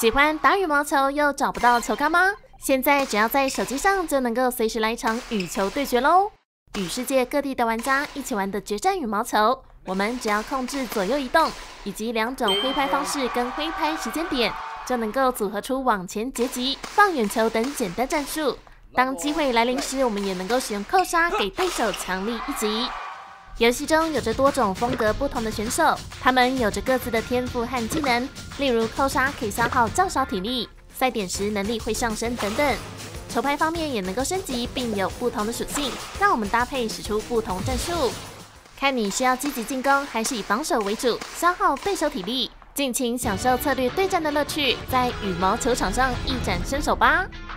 喜欢打羽毛球又找不到球杆吗？现在只要在手机上就能够随时来一场羽球对决喽！与世界各地的玩家一起玩的决战羽毛球，我们只要控制左右移动以及2种挥拍方式跟挥拍时间点，就能够组合出往前截击、放远球等简单战术。当机会来临时，我们也能够使用扣杀给对手强力一击。游戏中有着多种风格不同的选手，他们有着各自的天赋和技能，例如扣杀可以消耗较少体力，赛点时能力会上升等等。球拍方面也能够升级，并有不同的属性，让我们搭配使出不同战术。看你是要积极进攻，还是以防守为主，消耗对手体力，尽情享受策略对战的乐趣，在羽毛球场上一展身手吧！